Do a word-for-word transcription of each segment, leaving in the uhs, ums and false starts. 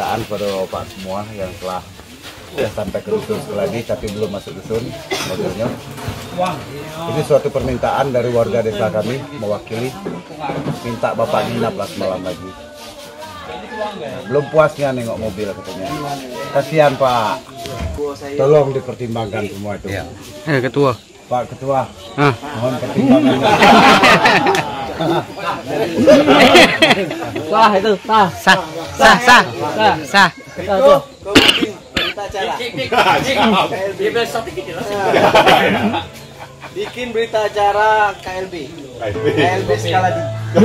permintaan pada Bapak semua yang telah sudah sampai ke dusun lagi tapi belum masuk dusun mobilnya. Ini suatu permintaan dari warga desa kami mewakili minta Bapak nginap lah semalam lagi. Belum puasnya nengok mobil katanya. Kasihan Pak. Tolong dipertimbangkan semua itu. Ya. Eh ketua. Pak Ketua. Ah. Mohon pertimbangan. Wah itu sah Sah, sah, sah, sah, sah. itu berita acara bikin berita acara K L B K L B skala D.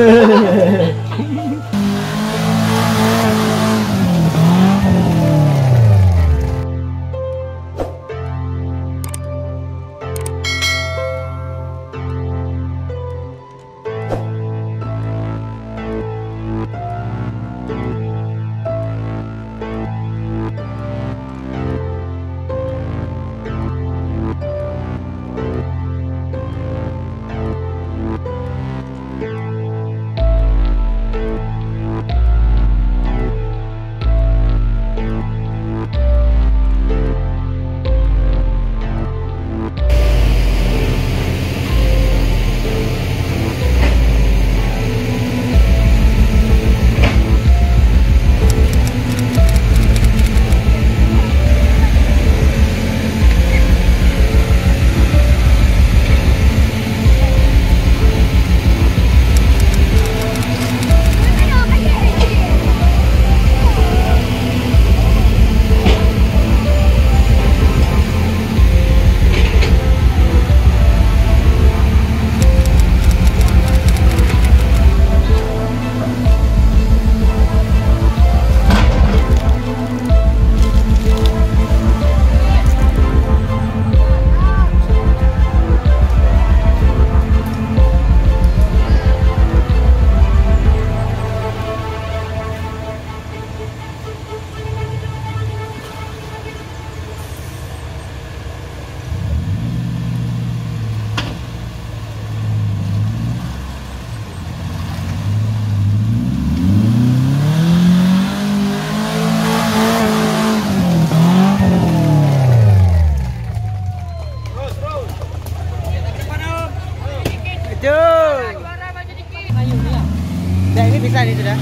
Nah, ini bisa nih sudah.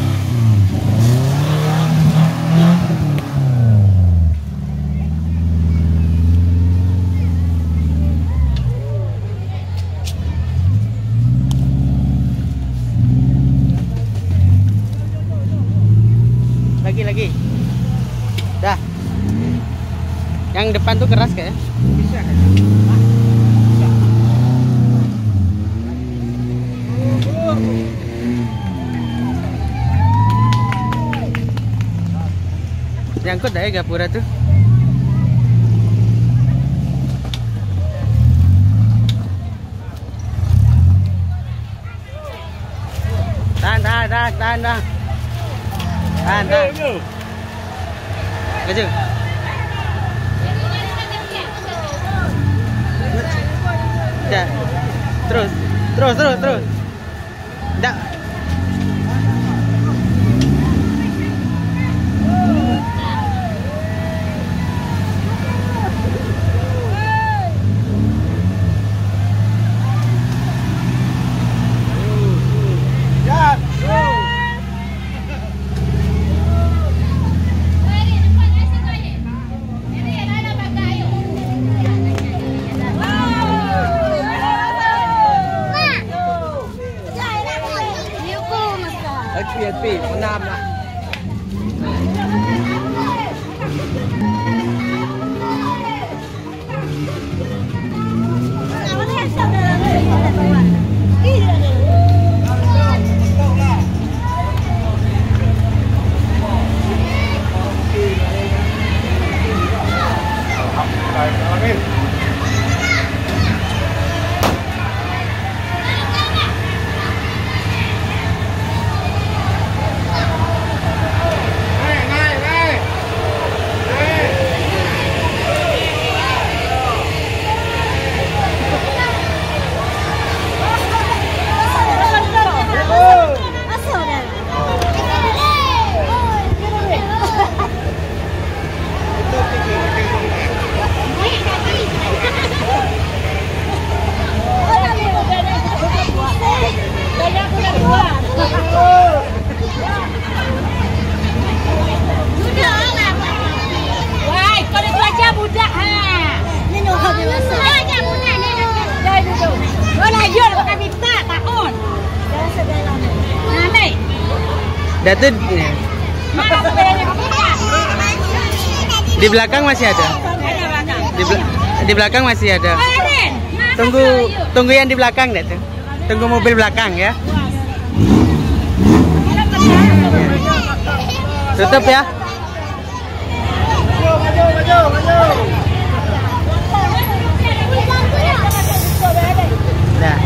Lagi lagi. Dah. Yang depan tuh keras kayak. Bisa. Nyangkut dah ya gapura tuh. Tahan, tahan, tahan, tahan, tahan. Tahan, tahan. Laju. Dah. Terus, terus, terus, terus. Dah. Dah tu di belakang masih ada. Di, bel di belakang masih ada. Tunggu tunggu yang di belakang dah tu. Tunggu mobil belakang ya. Tutup ya. Maju, maju, maju. Dah.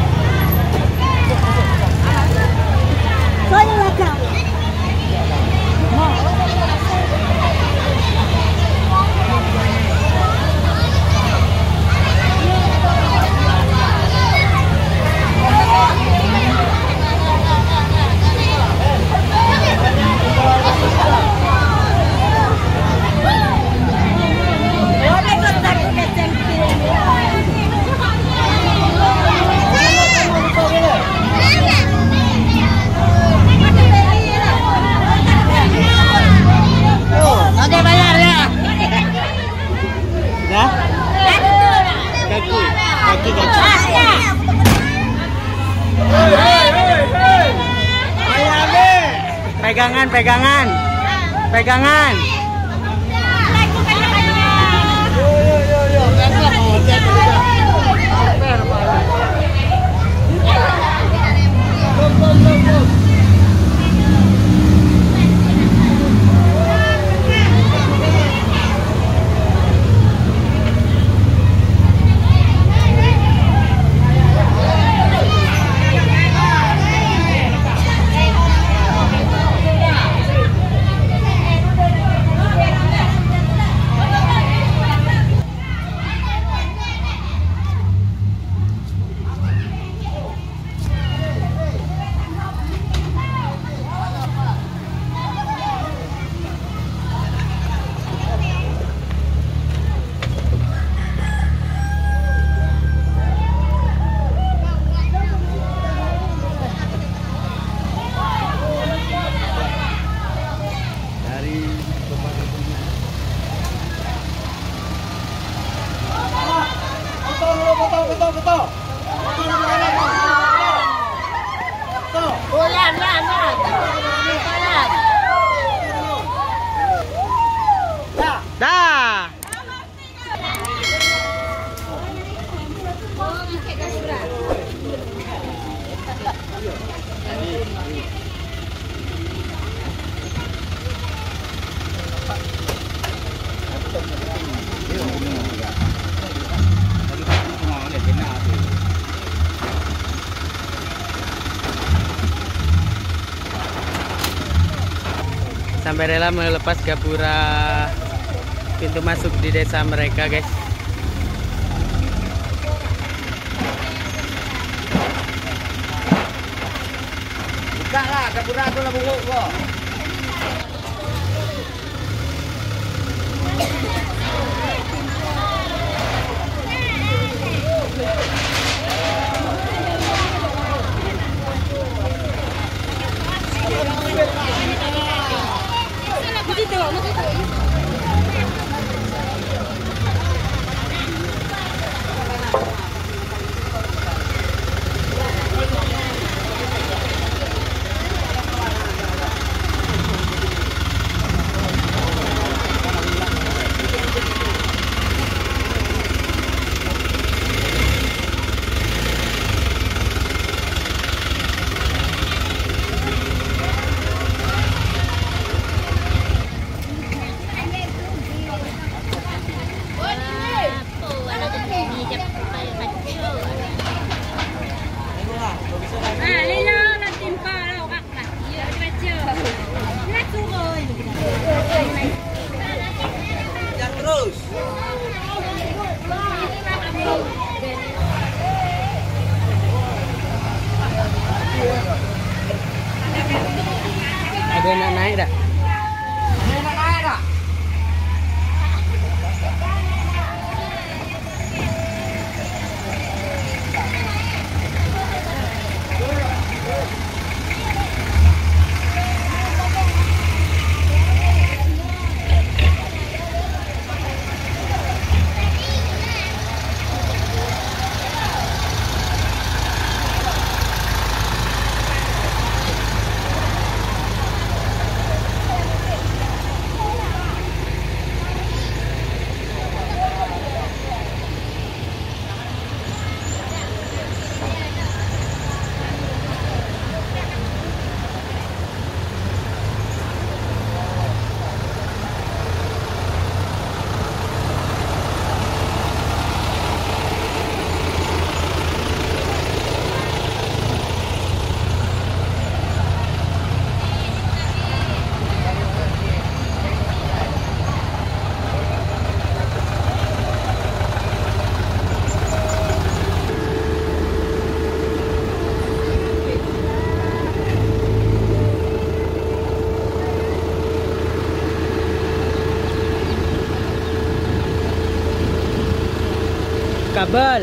Pegangan, pegangan, pegangan. Dah. Sampai rela melepas gapura pintu masuk di desa mereka, guys. Buka lah, gapura aku lah bungkuk kok. Ada nak naik tak? Nak naik tak? kabel.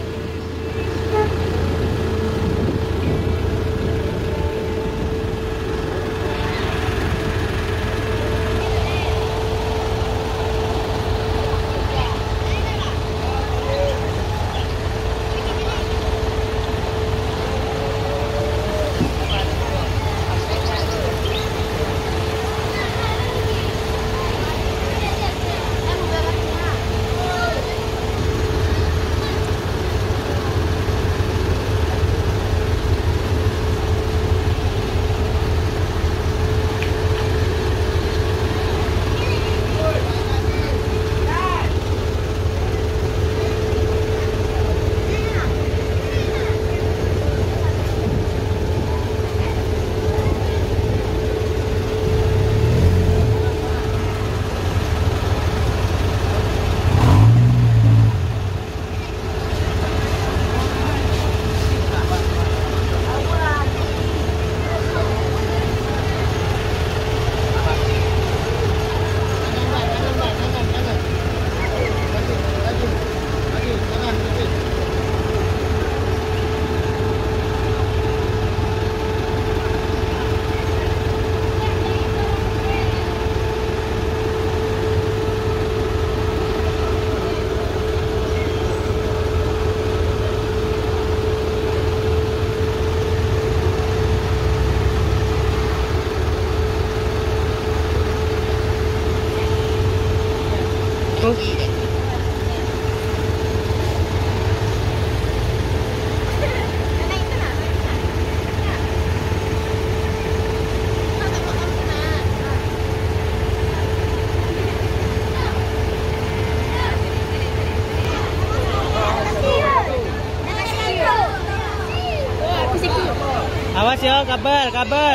Awas yo, kabel, kabel.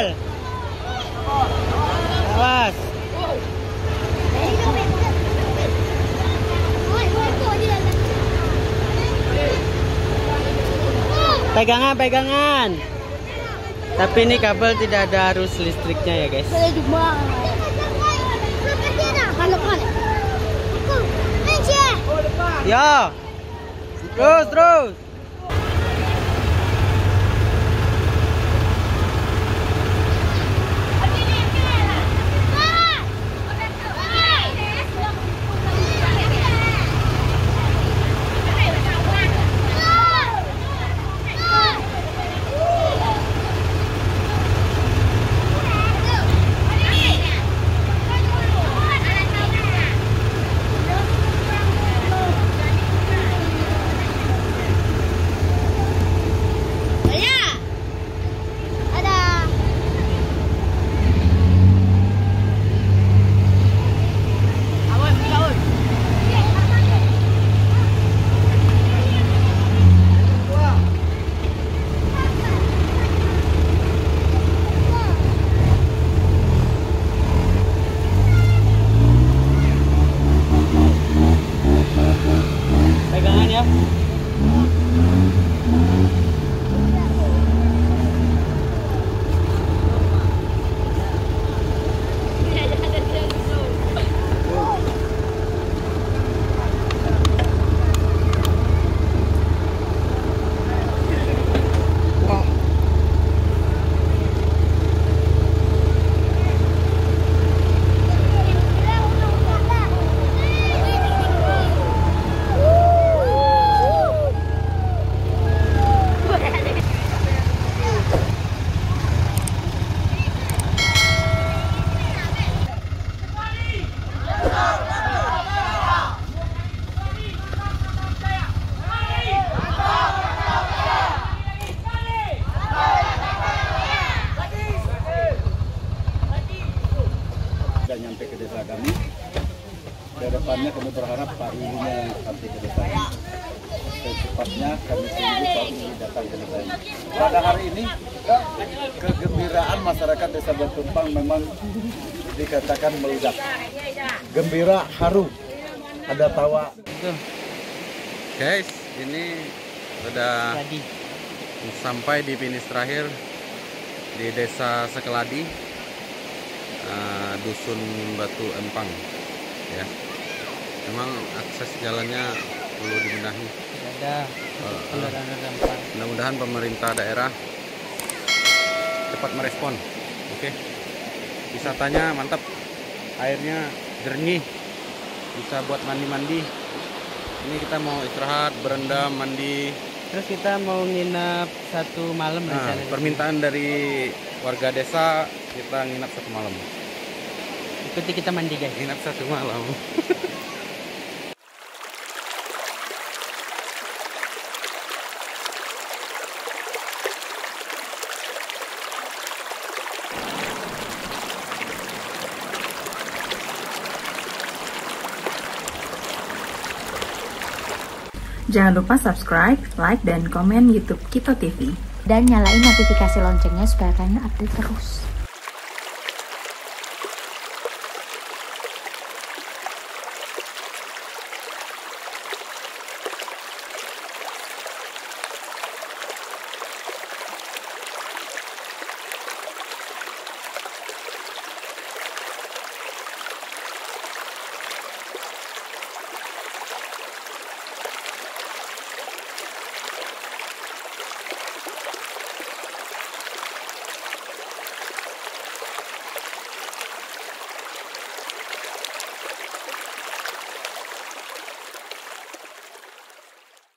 Awas. Pegangan, pegangan. Tapi ini kabel tidak ada arus listriknya ya, guys. Ya. Terus, terus. Sudah nyampe ke desa kami. Kedepannya kami berharap Pak Ilinya yang sampai ke desa ini. Secepatnya kami tunggu Pak Ili datang ke desa ini. Pada hari ini kegembiraan masyarakat Desa Batumpang memang dikatakan meledak. Gembira, haru, ada tawa. Guys, ini sudah sampai di finish terakhir di Desa Sekeladi, uh, Dusun Batu Empang. Ya, memang akses jalannya perlu dibenahi. Tidak ada Uh, kendaraan roda empat. Mudah-mudahan pemerintah daerah cepat merespon. Oke. Wisatanya mantap. Airnya jernih. Bisa buat mandi-mandi. Ini kita mau istirahat, berendam, mandi. Terus kita mau nginap satu malam Nah, rencananya. permintaan dari warga desa kita nginap satu malam. Ikuti kita mandi guys. Nginap satu malam. Jangan lupa subscribe, like, dan komen YouTube Kito T V. Dan nyalain notifikasi loncengnya supaya kalian update terus.